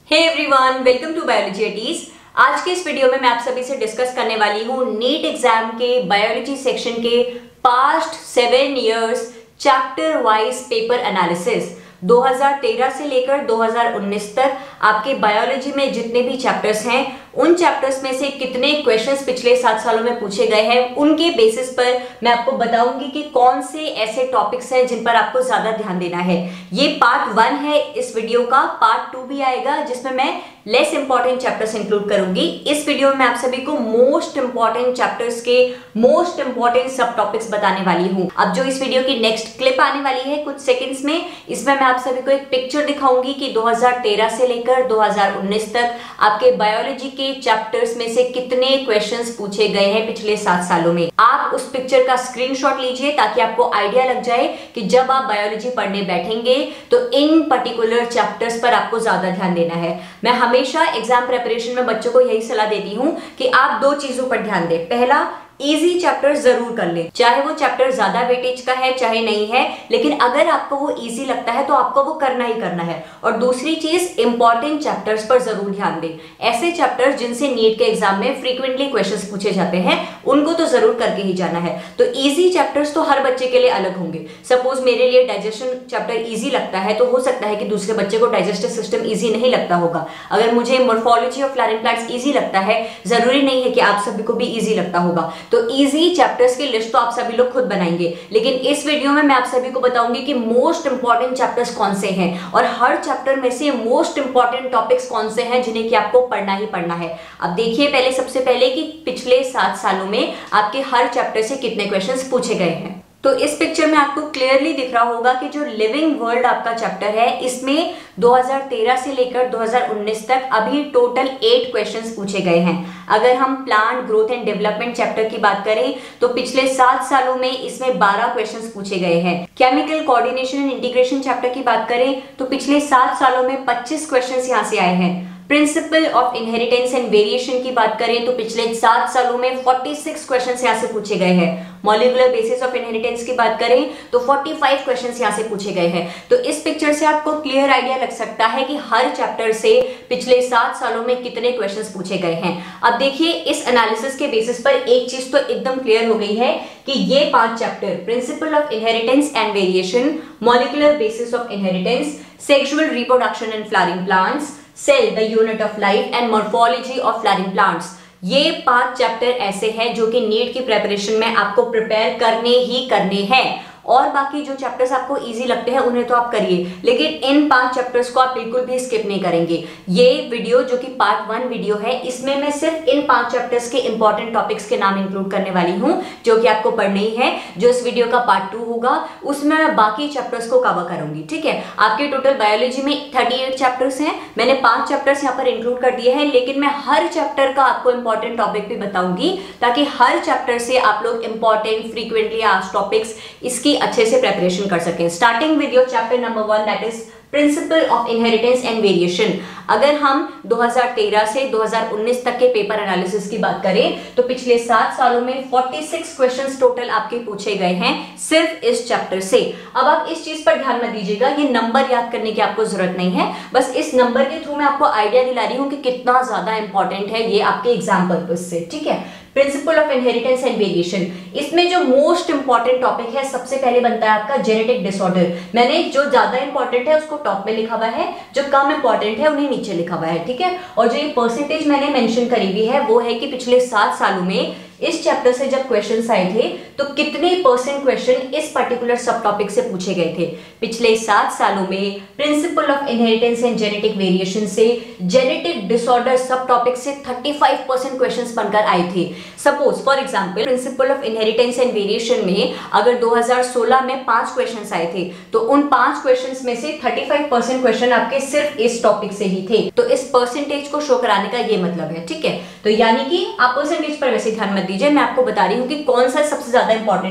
Hey everyone, welcome to biology eighties. आज के इस वीडियो में मैं आप सभी से डिस्कस करने वाली हूँ नीट एग्जाम के बायोलॉजी सेक्शन के past 7 years chapter wise paper analysis. 2013 से लेकर 2019 तक आपके बायोलॉजी में जितने भी चैप्टर्स हैं उन चैप्टर्स में से कितने क्वेश्चंस पिछले 7 सालों में पूछे गए हैं, उनके बेसिस पर मैं आपको बताऊंगी कि कौन से ऐसे टॉपिक्स हैं जिन पर आपको ज्यादा ध्यान देना है। ये पार्ट 1 है इस वीडियो का। पार्ट 2 भी आएगा जिसमें मैं लेस इंपॉर्टेंट चैप्टर्स इंक्लूड करूंगी। इस वीडियो में मैं आप सभी को मोस्ट इंपॉर्टेंट चैप्टर्स के मोस्ट इंपॉर्टेंट सब टॉपिक्स बताने वाली हूं। अब जो इस वीडियो की नेक्स्ट क्लिप आने वाली है कुछ सेकंड्स में, इसमें मैं आप सभी को एक पिक्चर दिखाऊंगी कि 2013 से लेकर 2019 तक आपके बायोलॉजी के चैप्टर्स में से कितने क्वेश्चंस पूछे गए हैं पिछले 7 सालों में। आप उस पिक्चर का स्क्रीनशॉट लीजिए ताकि आपको आइडिया लग जाए कि जब आप बायोलॉजी पढ़ने बैठेंगे तो इन पर्टिकुलर चैप्टर्स पर आपको ज्यादा ध्यान देना है। मैं हमेशा एग्जाम प्रिपरेशन में बच्चों को यही सलाह देती हूं कि आप 2 चीजों पर ध्यान दें। पहला, इजी चैप्टर जरूर कर लें, चाहे वो चैप्टर ज्यादा वेटेज का है चाहे नहीं है, लेकिन अगर आपको वो इजी लगता है तो आपको वो करना ही करना है। और दूसरी चीज, इंपॉर्टेंट चैप्टर्स पर जरूर ध्यान दें। ऐसे चैप्टर्स जिनसे नीट के एग्जाम में फ्रीक्वेंटली क्वेश्चंस पूछे जाते हैं उनको तो जरूर करके ही जाना है। तो इजी चैप्टर्स तो हर बच्चे के लिए अलग होंगे। सपोज मेरे लिए डाइजेशन चैप्टर इजी लगता है तो हो सकता है कि दूसरे बच्चे को डाइजेस्टिव सिस्टम इजी नहीं लगता होगा। अगर मुझे morphology of flowering plants easy लगता है, जरूरी नहीं है कि आप सभी को भी इजी लगता होगा। तो इजी चैप्टर्स की लिस्ट तो आप सभी लोग खुद बनाएंगे, लेकिन इस वीडियो में मैं आप सभी को बताऊंगी कि मोस्ट इंपॉर्टेंट चैप्टर्स कौन से हैं और हर चैप्टर में से मोस्ट इंपॉर्टेंट टॉपिक्स कौन से हैं जिन्हें कि आपको पढ़ना ही पढ़ना है। अब देखिए पहले सबसे पहले कि पिछले 7 सालों में आपके हर चैप्टर से कितने क्वेश्चंस पूछे गए हैं। तो इस पिक्चर में आपको क्लियरली दिख रहा होगा कि जो लिविंग वर्ल्ड आपका चैप्टर है इसमें 2013 से लेकर 2019 तक अभी टोटल 8 क्वेश्चंस पूछे गए हैं। अगर हम plant growth and development chapter की बात करें तो पिछले 7 सालों में इसमें 12 क्वेश्चंस पूछे गए हैं। Chemical coordination and integration chapter की बात करें तो पिछले 7 सालों में 25 क्वेश्चंस यहां से आए हैं। Principle of inheritance and variation की बात करें तो पिछले 7 सालों में 46 क्वेश्चंस यहां से पूछे गए हैं। मॉलिक्यूलर बेसिस ऑफ इनहेरिटेंस की बात करें तो 45 क्वेश्चंस यहां से पूछे गए हैं। तो इस पिक्चर से आपको क्लियर आइडिया लग सकता है कि हर चैप्टर से पिछले 7 सालों में कितने क्वेश्चंस पूछे गए हैं। अब देखिए इस एनालिसिस के बेसिस पर एक चीज तो एकदम क्लियर हो गई है कि ये 5 chapter, principle of inheritance and variation, molecular basis of inheritance, sexual reproduction in flowering plants, cell the unit of life and morphology of flowering plants, ये 5 चैप्टर ऐसे हैं जो कि नीट की प्रिपरेशन में आपको प्रिपेयर करने ही करने हैं। और बाकी जो चैप्टर्स आपको इजी लगते हैं उन्हें तो आप करिए, लेकिन इन 5 चैप्टर्स को आप बिल्कुल भी स्किप नहीं करेंगे। ये वीडियो जो कि पार्ट 1 वीडियो है इसमें मैं सिर्फ इन 5 चैप्टर्स के इंपॉर्टेंट टॉपिक्स के नाम इंक्लूड करने वाली हूं जो कि आपको पढ़ने ही है। जो इस वीडियो का पार्ट 2 होगा उसमें मैं बाकी चैप्टर्स को कवर करूंगी। ठीक है, आपके टोटल बायोलॉजी में 38 चैप्टर्स हैं। मैंने 5 चैप्टर्स यहाँ पर इंक्लूड कर दिए हैं, लेकिन मैं हर चैप्टर का आपको इंपॉर्टेंट टॉपिक भी बताऊंगी ताकि हर चैप्टर से आप लोग इंपॉर्टेंट फ्रीक्वेंटली आस्क्ड टॉपिक्स इसकी अच्छे से प्रिपरेशन कर सकें। Starting with your chapter number 1 that is principle of inheritance and variation. अगर हम 2013 से 2019 तक के पेपर एनालिसिस की बात करें तो पिछले 7 सालों में 46 क्वेश्चंस टोटल आपके पूछे गए हैं सिर्फ इस चैप्टर से। अब आप इस चीज पर ध्यान मत दीजिएगा, ये नंबर याद करने की आपको जरूरत नहीं है। बस इस नंबर के थ्रू मैं आपको आइडिया दिला रही हूं कि कितना ज्यादा इंपॉर्टेंट है ये आपके एग्जाम पर्पज से। ठीक है, principle of inheritance and variation, इसमें जो मोस्ट इंपॉर्टेंट टॉपिक है सबसे पहले बनता है आपका जेनेटिक डिसऑर्डर। मैंने जो ज्यादा इंपॉर्टेंट है उसको टॉप में लिखा हुआ है, जो कम इंपॉर्टेंट है उन्हें नीचे लिखा हुआ है। ठीक है, और जो ये परसेंटेज मैंने मेंशन करी हुई है वो है कि पिछले 7 सालों में इस चैप्टर से जब क्वेश्चंस आए थे तो कितने % क्वेश्चन इस पर्टिकुलर सब टॉपिक से पूछे गए थे। पिछले 7 सालों में principle of inheritance and genetic variation से जेनेटिक डिसऑर्डर सब टॉपिक से 35% क्वेश्चंस बनकर आए थे। Suppose for example principle of inheritance and variation में अगर 2016 में 5 क्वेश्चंस आए थे तो उन 5 क्वेश्चंस में से 35% क्वेश्चन आपके सिर्फ इस टॉपिक से ही थे। तो इस परसेंटेज को शो कराने का ये मतलब है। ठीक है, तो यानी कि आप परसेंटेज पर वैसे ध्यान मत दीजिए, मैं आपको बता रही हूं कि कौन सा सबसे ज्यादा इंपॉर्टेंट है।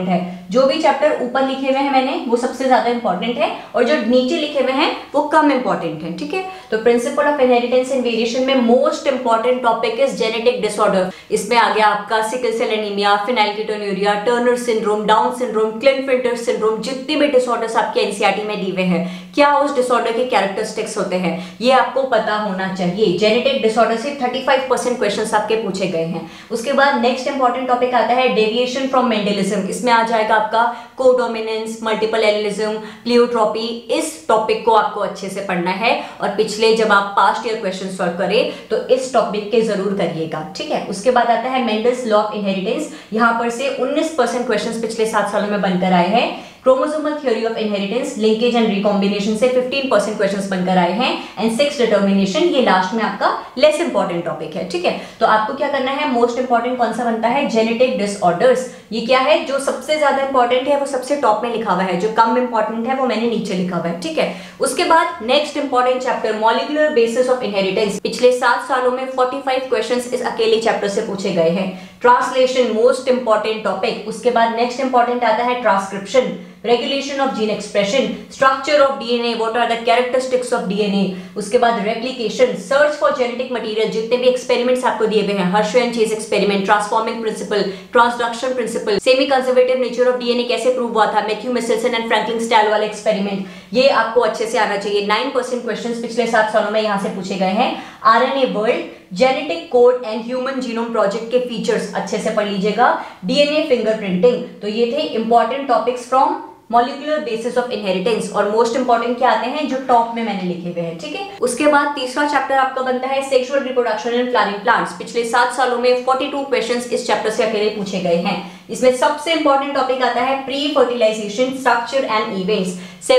जो भी चैप्टर ऊपर लिखे हुए हैं मैंने वो सबसे ज्यादा इंपॉर्टेंट है और जो नीचे लिखे हुए हैं वो कम इंपॉर्टेंट है, ठीक है। तो principle of inheritance and variation में most important topic is genetic disorder. इसमें आ गया आपका sickle cell anaemia, phenylketonuria, Turner syndrome, Down syndrome, Klinefelter syndrome, जितने भी डिसऑर्डर्स आपके एनसीईआरटी में दिए हुए हैं, क्या उस डिसऑर्डर के कैरेक्टरिस्टिक्स होते हैं, ये आपको पता होना चाहिए। जेनेटिक डिसऑर्डर से 35% क्वेश्चंस आपके पूछे गए हैं। उसके बाद नेक्स्ट इंपॉर्टेंट टॉपिक आता है डेविएशन फ्रॉम मेंडेलिज्म। इसमें आ जाएगा आपका कोडोमिनेंस, मल्टीपल एलिलिज्म, प्लियोट्रॉपी। इस टॉपिक को आपको अच्छे से पढ़ना है और पिछले जब आप पास्ट ईयर क्वेश्चन सॉल्व करें तो इस टॉपिक के जरूर करिएगा, ठीक है। उसके बाद आता है मेंडल्स लॉ ऑफ इनहेरिटेंस। यहां पर से 19% क्वेश्चंस पिछले 7 सालों में बनकर आए हैं। Chromosomal theory of inheritance, linkage and recombination से 15% क्वेश्चंस बनकर आए हैं एंड सेक्स डिटर्मिनेशन, ये लास्ट में आपका लेस इंपॉर्टेंट टॉपिक है, ठीक है। तो आपको क्या करना है, मोस्ट इंपॉर्टेंट कौन सा बनता है, जेनेटिक डिसऑर्डर्स। ये क्या है, जो सबसे ज्यादा इंपॉर्टेंट है वो सबसे टॉप में लिखा हुआ है, जो कम इंपॉर्टेंट है वो मैंने नीचे लिखा हुआ है, ठीक है। उसके बाद next important chapter molecular basis of inheritance. पिछले 7 सालों में 45 क्वेश्चंस इस अकेले चैप्टर से पूछे गए हैं। Translation most important topic. उसके बाद नेक्स्ट इंपॉर्टेंट आता है transcription, regulation of gene expression, structure of DNA, what are the characteristics of DNA. उसके बाद replication, search for genetic material, जितने भी एक्सपेरिमेंट्स आपको दिए हुए हैं, Hershey and Chase experiment, transforming principle, transduction principle, semi conservative nature of DNA कैसे prove हुआ था, Matthew Michelson and Franklin style वाले एक्सपेरिमेंट, ये आपको अच्छे से आना चाहिए। 9% क्वेश्चंस पिछले 7 सालों में यहां से पूछे गए हैं। RNA world, genetic code and human genome project के फीचर्स अच्छे से पढ़ लीजिएगा। डीएनए फिंगरप्रिंटिंग, तो ये थे important topics from molecular basis of inheritance. और मोस्ट इंपॉर्टेंट क्या आते हैं, जो टॉप में मैंने लिखे हुए हैं, ठीक है। उसके बाद तीसरा चैप्टर आपका बनता है sexual reproduction in flowering plants. पिछले 7 सालों में 42 क्वेश्चंस इस चैप्टर से अकेले पूछे गए हैं। इसमें सबसे इंपॉर्टेंट टॉपिक आता है pre fertilization, structure and events.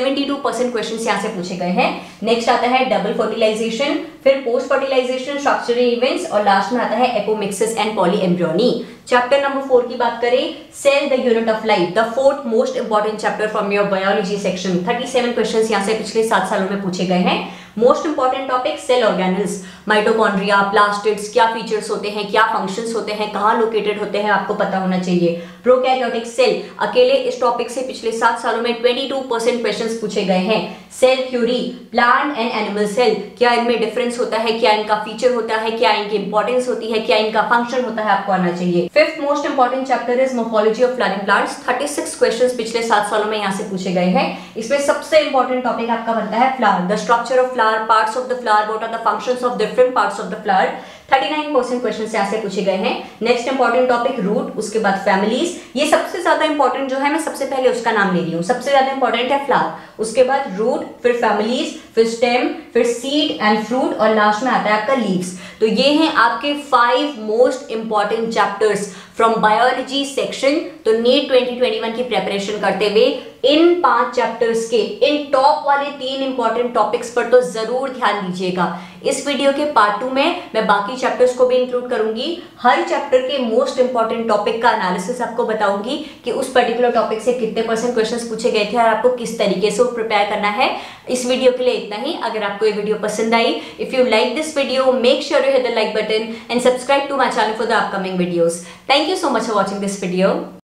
72% questions यहां से पूछे गए हैं। नेक्स्ट आता है डबल फर्टिलाइजेशन, फिर पोस्ट फर्टिलाइजेशन, स्ट्रक्चर इवेंट्स और लास्ट में आता है apomixis and polyembryony. Chapter number 4 की बात करें, cell the unit of life, the fourth most important chapter from your biology section. 37 questions यहां से पिछले 7 सालों में पूछे गए हैं। Most important topic cell organelles, mitochondria, plastids, क्या फीचर्स होते हैं, क्या फंक्शंस होते हैं, कहां लोकेटेड होते हैं, आपको पता होना चाहिए। प्रोकैरियोटिक सेल, अकेले इस टॉपिक से पिछले 7 सालों में 22% क्वेश्चंस पूछे गए हैं। Cell theory, plant and animal cell, क्या इनमें डिफरेंस होता है, क्या इनका फीचर होता है, क्या इनकी इंपॉर्टेंस होती है, क्या इनका फंक्शन होता है, आपको आना चाहिए। Fifth most important chapter is morphology of flowering plants. 36 questions पिछले 7 सालों में यहां से पूछे गए हैं। इसमें सबसे इंपॉर्टेंट टॉपिक आपका बनता है flower, the structure of flower, parts of the flower, what are the functions of different parts of the flower. 39% questions यहां से पूछे गए हैं। नेक्स्ट इंपॉर्टेंट टॉपिक रूट, उसके बाद फैमिलीज। ये सबसे ज्यादा इंपॉर्टेंट जो है, मैं सबसे पहले उसका नाम ले रही हूँ। सबसे ज्यादा इंपॉर्टेंट है फ्लावर, उसके बाद रूट, फिर फैमिलीज, फिर स्टेम, फिर सीड एंड फ्रूट और लास्ट में आता है आपका लीव्स। तो ये हैं आपके 5 most important chapters from biology section. तो नीट 2021 की प्रिपरेशन करते हुए इन 5 चैप्टर्स के इन टॉप वाले 3 इंपॉर्टेंट टॉपिक्स पर तो जरूर ध्यान दीजिएगा। इस वीडियो के पार्ट 2 में मैं बाकी चैप्टर्स को भी इंक्लूड करूंगी। हर चैप्टर के मोस्ट इंपॉर्टेंट टॉपिक का एनालिसिस आपको बताऊंगी कि उस पर्टिकुलर टॉपिक से कितने % क्वेश्चंस पूछे गए थे और आपको किस तरीके से वो प्रिपेयर करना है। इस वीडियो के लिए इतना ही। अगर आपको ये वीडियो पसंद आई, if you like this video, make sure you hit the like button and subscribe to my channel for the upcoming videos. Thank you so much for watching this video.